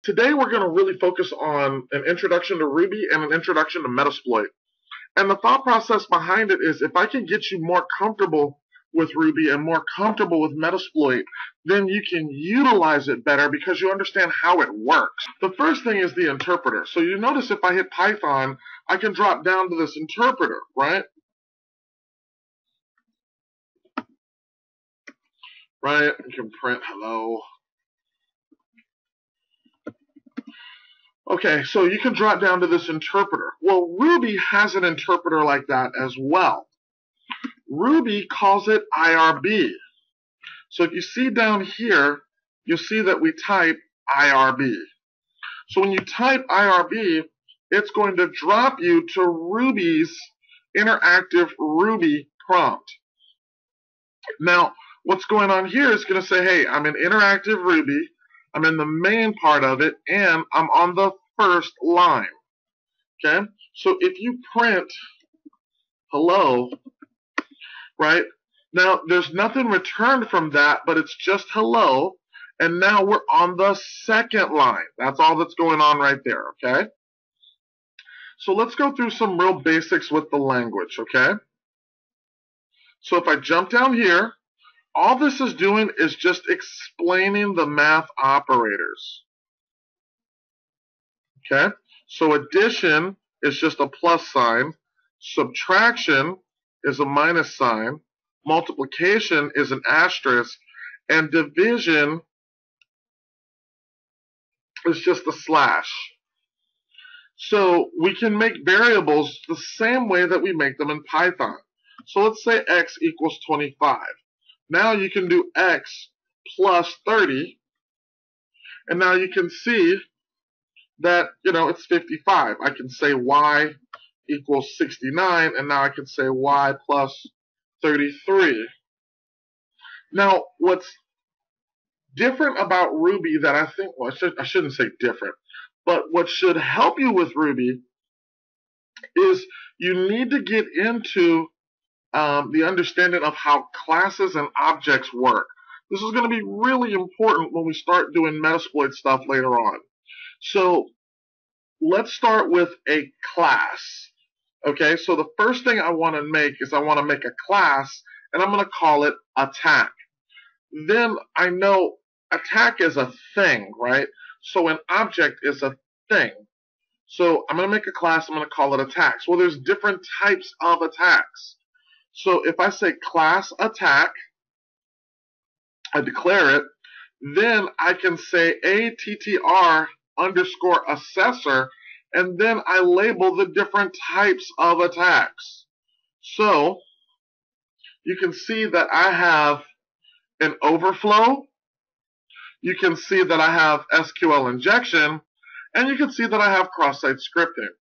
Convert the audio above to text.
Today we're going to really focus on an introduction to Ruby and an introduction to Metasploit. And the thought process behind it is if I can get you more comfortable with Ruby and more comfortable with Metasploit, then you can utilize it better because you understand how it works. The first thing is the interpreter. So you notice if I hit Python, I can drop down to this interpreter, right? Right? You can print hello. Okay, so you can drop down to this interpreter. Well, Ruby has an interpreter like that as well. Ruby calls it IRB. So if you see down here, you'll see that we type IRB. So when you type IRB, it's going to drop you to Ruby's interactive Ruby prompt. Now, what's going on here is going to say, hey, I'm in interactive Ruby, I'm in the main part of it, and I'm on the first line. Okay? So if you print hello, right? Now, there's nothing returned from that, but it's just hello, and now we're on the second line. That's all that's going on right there, okay? So let's go through some real basics with the language, okay? So if I jump down here, all this is doing is just explaining the math operators. Okay? So addition is just a plus sign. Subtraction is a minus sign. Multiplication is an asterisk. And division is just a slash. So we can make variables the same way that we make them in Python. So let's say x equals 25. Now you can do x plus 30, and now you can see that, it's 55. I can say y equals 69, and now I can say y plus 33. Now, what's different about Ruby that I think, well, I shouldn't say different, but what should help you with Ruby is you need to get into the understanding of how classes and objects work. This is going to be really important when we start doing Metasploit stuff later on. So let's start with a class. Okay, so the first thing I want to make is I want to make a class, and I'm going to call it attack. Then I know attack is a thing, right? So an object is a thing. So I'm going to make a class, I'm going to call it attacks. Well, there's different types of attacks. So if I say class attack, I declare it, then I can say attr underscore assessor, and then I label the different types of attacks. So you can see that I have an overflow, you can see that I have SQL injection, and you can see that I have cross-site scripting.